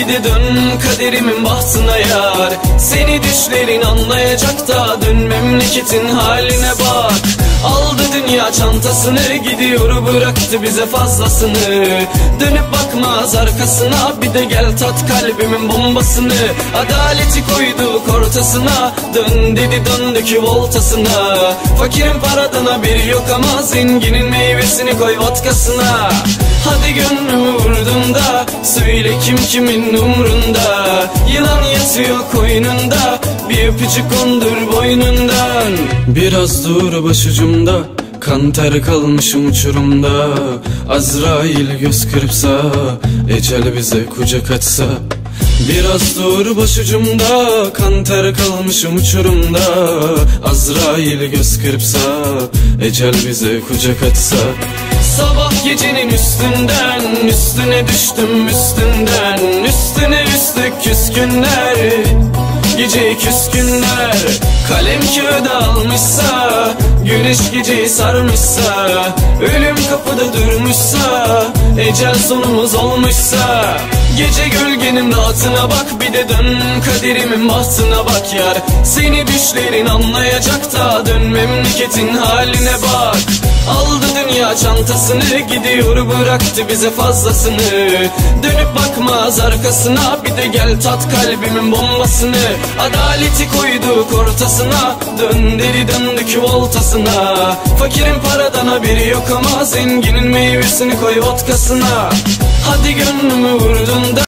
bir de dön kaderimin bahtına yar. Seni düşlerin anlayacak da dön memleketin haline bak. Aldı dünya çantasını, gidiyor bıraktı bize fazlasını. Dönüp bakmaz arkasına, bir de gel tat kalbimin bombasını. Adaleti koyduk ortasına, dön dedi döndük voltasına. Fakirin paradan haberi yok ama zenginin meyvesini koy vodkasına. Hadi gönlümü vurdum da söyle kim kimin umrunda. Yılan yatıyor koynunda, bir öpücük kondur boynundan. Biraz dur başucumda, kan ter kalmışım uçurumda. Azrail göz kırpsa, ecel bize kucak açsa. Biraz dur başucumda, kan ter kalmışım uçurumda. Azrail göz kırpsa, ecel bize kucak açsa. Sabah gecenin üstünden, üstüne düştüm üstünden. Üstüne üstlük küskünler, gece küskünler. Kalem kağıda almışsa, güneş geceyi sarmışsa. Ölüm kapıda durmuşsa, ecel sonumuz olmuşsa. Gece gölgenin rahatına bak, bir de dön kaderimin bahtına bak yar. Seni düşlerin anlayacak da dön memleketin haline bak. Aldı dünya çantasını, gidiyor bıraktı bize fazlasını. Dönüp bakmaz arkasına, bir de gel tat kalbimin bombasını. Adaleti koyduk ortasına, dön deri döndük voltasına. Fakirin paradan haberi yok ama zenginin meyvesini koy vodkasına. Hadi gönlümü vurdun da